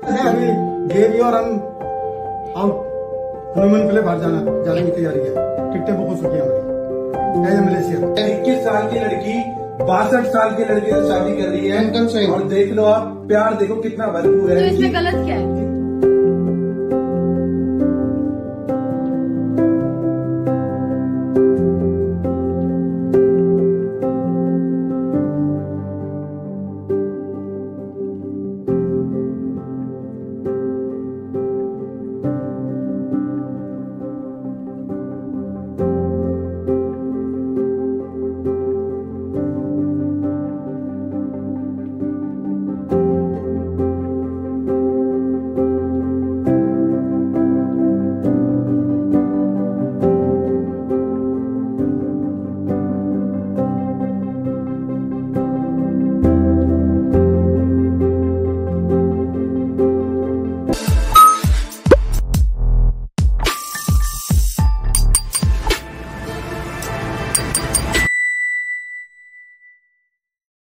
है अभी गेवी और हम आउट हनुमान के लिए बाहर जाने की तैयारी है। टिकटें बुक हो चुकी है हमारी मलेशिया। 21 साल की लड़की 62 साल के लड़के से शादी कर रही है। और देख लो आप, प्यार देखो कितना भरपूर है। तो इसमें गलत क्या है?